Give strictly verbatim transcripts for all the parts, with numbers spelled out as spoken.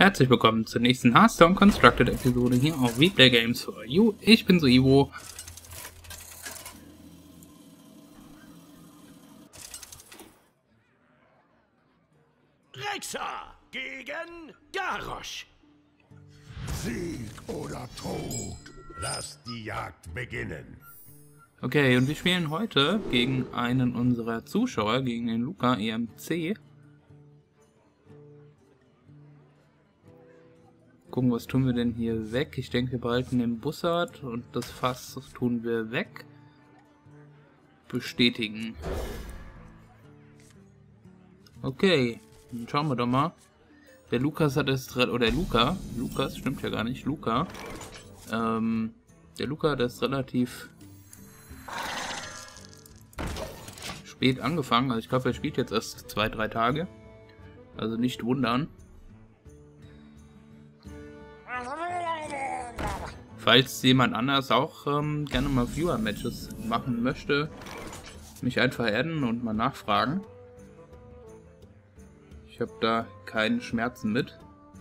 Herzlich willkommen zur nächsten Hearthstone Constructed Episode hier auf WePlay Games for You. Ich bin so Ivo. Rexa gegen Garrosh. Sieg oder Tod. Lass die Jagd beginnen. Okay, und wir spielen heute gegen einen unserer Zuschauer, gegen den Luca E M C. Gucken, was tun wir denn hier weg? Ich denke, wir behalten den Bussard und das Fass, das tun wir weg. Bestätigen. Okay, dann schauen wir doch mal. Der Lukas hat es, oder Luca, Lukas, stimmt ja gar nicht, Luca. Ähm, der Luca hat es relativ spät angefangen, also ich glaube, er spielt jetzt erst zwei, drei Tage. Also nicht wundern. Falls jemand anders auch ähm, gerne mal Viewer-Matches machen möchte, mich einfach adden und mal nachfragen. Ich habe da keinen Schmerzen mit.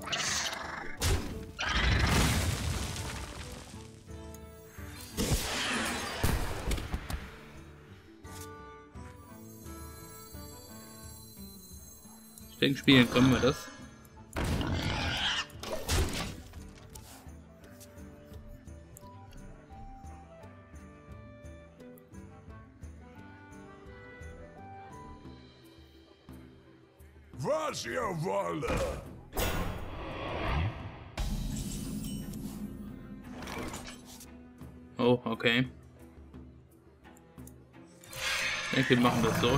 Ich denke, spielen können wir das. Was ihr wolle. Oh, okay. Ich denke, wir machen das so.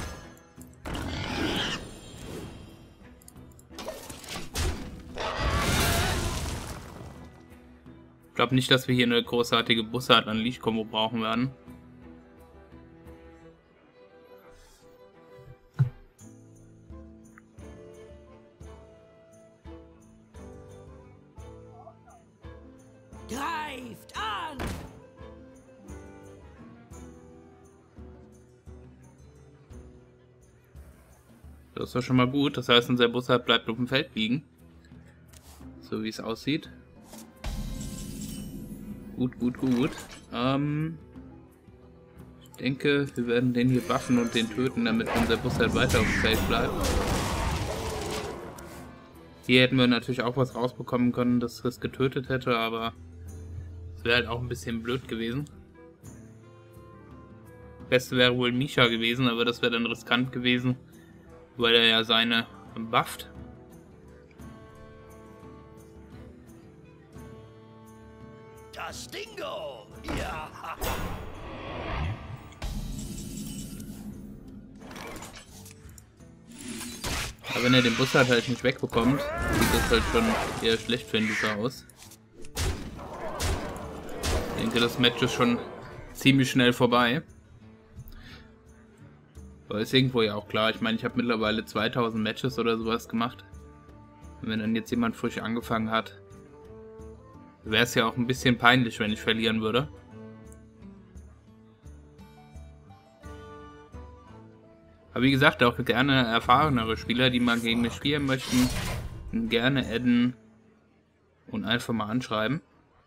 Ich glaube nicht, dass wir hier eine großartige Bussard an Leash-Kombo brauchen werden. Greift an! Das ist doch schon mal gut. Das heißt, unser Bussard bleibt auf dem Feld liegen. So wie es aussieht. Gut, gut, gut. Ähm, ich denke, wir werden den hier buffen und den töten, damit unser Bussard weiter auf dem Feld bleibt. Hier hätten wir natürlich auch was rausbekommen können, das es getötet hätte, aber es wäre halt auch ein bisschen blöd gewesen. Das Beste wäre wohl Misha gewesen, aber das wäre dann riskant gewesen, weil er ja seine bufft. Das Dingo! Ja! Aber wenn er den Bussard halt nicht wegbekommt, sieht das halt schon eher schlecht für den Luca aus. Ich denke, das Match ist schon ziemlich schnell vorbei. Aber ist irgendwo ja auch klar. Ich meine, ich habe mittlerweile zweitausend Matches oder sowas gemacht. Und wenn dann jetzt jemand frisch angefangen hat, wäre es ja auch ein bisschen peinlich, wenn ich verlieren würde. Aber wie gesagt, auch gerne erfahrenere Spieler, die mal gegen mich spielen möchten, gerne adden und einfach mal anschreiben.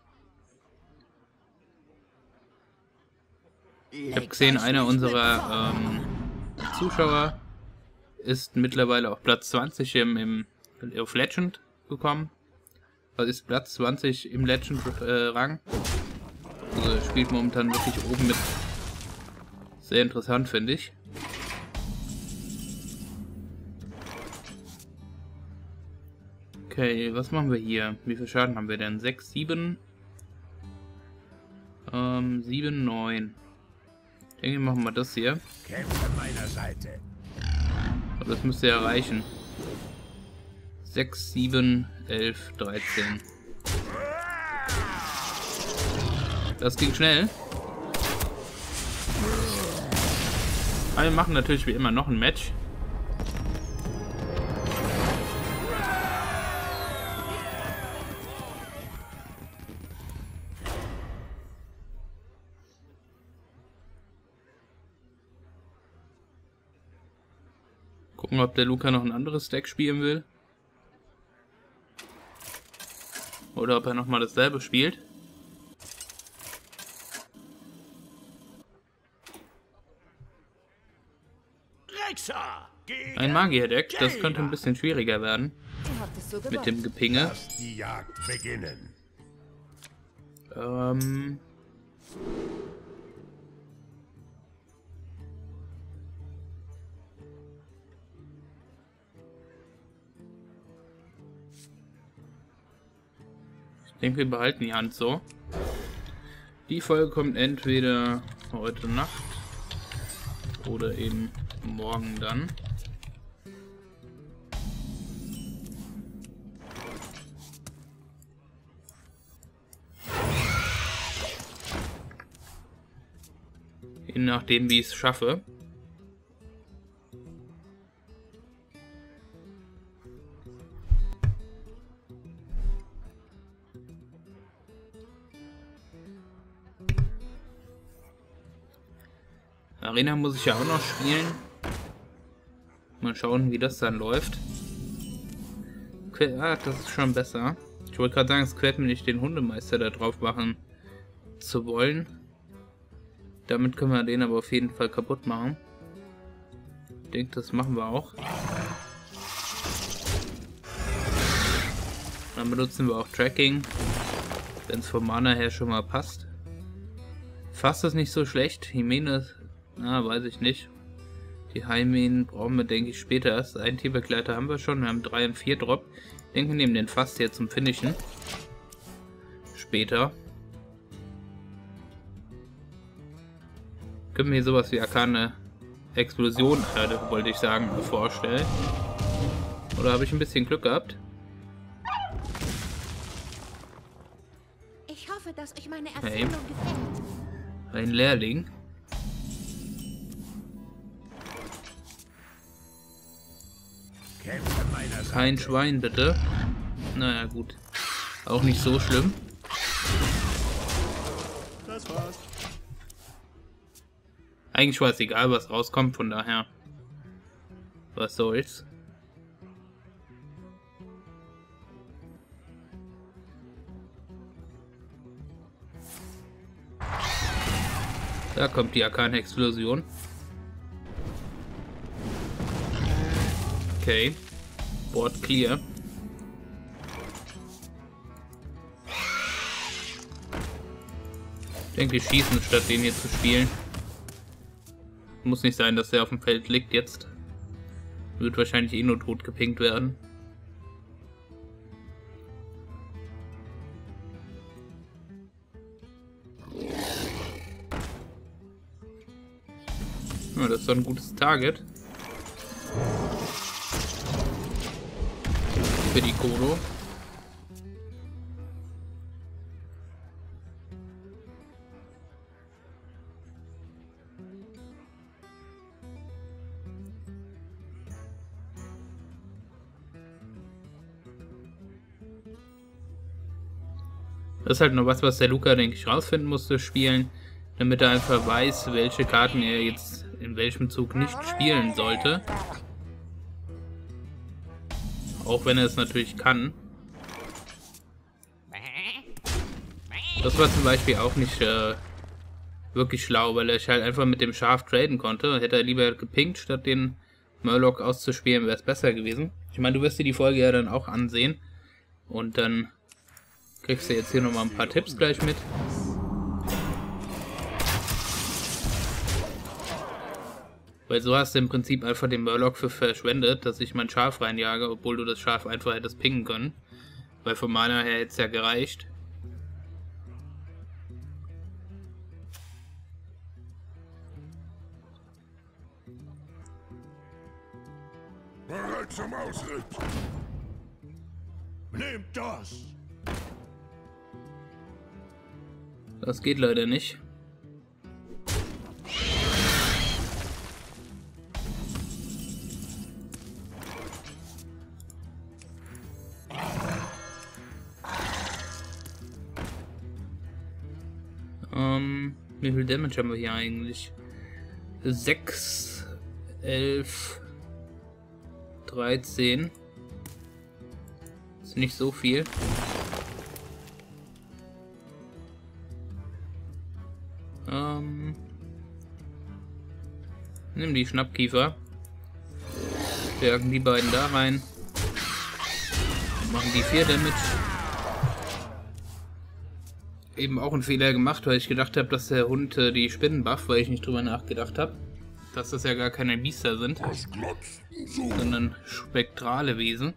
Ich habe gesehen, einer unserer ähm, Zuschauer ist mittlerweile auf Platz zwanzig im, im auf Legend gekommen. Also ist Platz zwanzig im Legend-Rang. Äh, also spielt momentan wirklich oben mit. Sehr interessant, finde ich. Okay, was machen wir hier? Wie viel Schaden haben wir denn? sechs, sieben? Ähm, sieben, neun. Ich denke, machen wir das hier. Kämpfe an meiner Seite. Aber das müsste ja reichen. sechs, sieben, elf, dreizehn. Das ging schnell. Aber wir machen natürlich wie immer noch ein Match. Gucken, ob der Luca noch ein anderes Deck spielen will. Oder ob er nochmal dasselbe spielt. Rexar gegen Ein Magier-Deck, das könnte ein bisschen schwieriger werden. Ihr habt es so Mit gewollt. dem Gepinge. Lass die Jagd beginnen. Ähm... Ich denke, wir behalten die Hand so. Die Folge kommt entweder heute Nacht oder eben morgen dann. Je nachdem, wie ich es schaffe. Arena muss ich ja auch noch spielen. Mal schauen, wie das dann läuft. Ah, das ist schon besser. Ich wollte gerade sagen, es quält mir nicht, den Hundemeister da drauf machen zu wollen. Damit können wir den aber auf jeden Fall kaputt machen. Ich denke, das machen wir auch. Dann benutzen wir auch Tracking, wenn es vom Mana her schon mal passt. Fast ist nicht so schlecht. Himene, na, weiß ich nicht. Die Heimen brauchen wir, denke ich, später erst. Einen Tierbegleiter haben wir schon. Wir haben drei und vier Drop. Ich denke, wir nehmen den Fast hier zum Finishen. Später. Können wir hier sowas wie Arkane Explosion, äh, wollte ich sagen, vorstellen. Oder habe ich ein bisschen Glück gehabt? Ich hoffe, dass euch meine Hey. Erzählung gefällt. Ein Lehrling. Kämpfe meiner Seite. Kein Schwein, bitte. Naja, gut. Auch nicht so schlimm. Das war's. Eigentlich war es egal, was rauskommt, von daher. Was soll's. Da kommt die Arkane-Explosion. Okay. Board clear. Ich denke, wir schießen, statt den hier zu spielen. Muss nicht sein, dass der auf dem Feld liegt jetzt. Wird wahrscheinlich eh nur tot gepinkt werden. Ja, das ist doch ein gutes Target. Für die Kodo. Das ist halt noch was, was der Luca, denke ich, rausfinden musste, spielen, damit er einfach weiß, welche Karten er jetzt in welchem Zug nicht spielen sollte. Auch wenn er es natürlich kann. Das war zum Beispiel auch nicht äh, wirklich schlau, weil er halt einfach mit dem Schaf traden konnte. Hätte er lieber gepinkt, statt den Murloc auszuspielen, wäre es besser gewesen. Ich meine, du wirst dir die Folge ja dann auch ansehen. Und dann kriegst du jetzt hier nochmal ein paar Tipps gleich mit. Weil so hast du im Prinzip einfach den Murloc für verschwendet, dass ich mein Schaf reinjage, obwohl du das Schaf einfach hättest pingen können. Weil vom Mana her hätte es ja gereicht. Bereit zum Ausritt. Nehmt das! Das geht leider nicht. Ähm, wie viel Damage haben wir hier eigentlich? sechs, elf, dreizehn. Ist nicht so viel. nehmen die Schnappkiefer. Jagen die beiden da rein. Machen die vier Damage. Eben auch einen Fehler gemacht, weil ich gedacht habe, dass der Hund äh, die Spinnen bufft, weil ich nicht drüber nachgedacht habe, dass das ja gar keine Biester sind, sondern spektrale Wesen.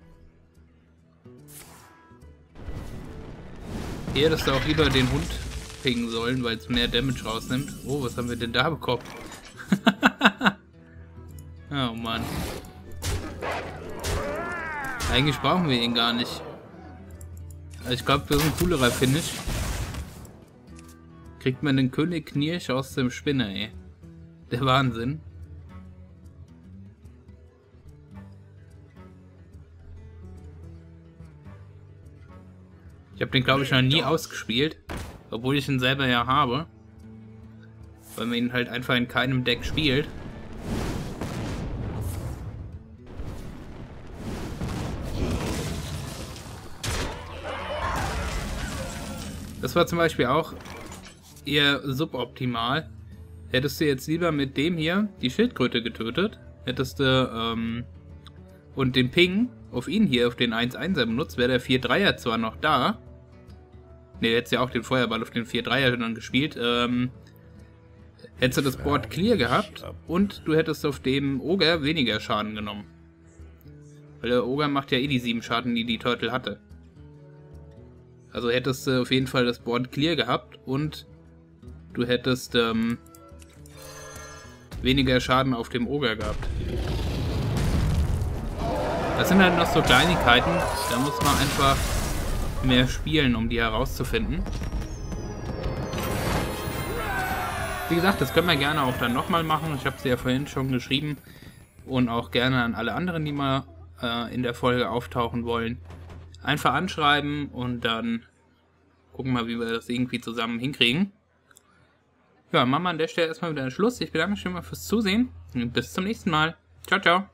Hier hättest du auch lieber den Hund pingen sollen, weil es mehr Damage rausnimmt. Oh, was haben wir denn da bekommen? Oh Mann. Eigentlich brauchen wir ihn gar nicht. Ich glaube, das ist ein coolerer Finish. Kriegt man den König Knirsch aus dem Spinner, ey. Der Wahnsinn. Ich habe den, glaube ich, noch nie ausgespielt. Obwohl ich ihn selber ja habe. Weil man ihn halt einfach in keinem Deck spielt. Das war zum Beispiel auch eher suboptimal. Hättest du jetzt lieber mit dem hier die Schildkröte getötet, hättest du ähm, und den Ping auf ihn hier, auf den eins einser benutzt, wäre der vier dreier zwar noch da. Ne, hättest ja auch den Feuerball auf den vier dreier dann gespielt. Ähm, hättest du das Board clear gehabt und du hättest auf dem Ogre weniger Schaden genommen. Weil der Ogre macht ja eh die sieben Schaden, die die Turtle hatte. Also hättest du auf jeden Fall das Board clear gehabt und du hättest ähm, weniger Schaden auf dem Ogre gehabt. Das sind halt noch so Kleinigkeiten, da muss man einfach mehr spielen, um die herauszufinden. Wie gesagt, das können wir gerne auch dann nochmal machen. Ich habe sie ja vorhin schon geschrieben und auch gerne an alle anderen, die mal äh, in der Folge auftauchen wollen. Einfach anschreiben und dann gucken wir mal, wie wir das irgendwie zusammen hinkriegen. Ja, machen wir an der Stelle erstmal wieder einen Schluss. Ich bedanke mich schon mal fürs Zusehen und bis zum nächsten Mal. Ciao, ciao.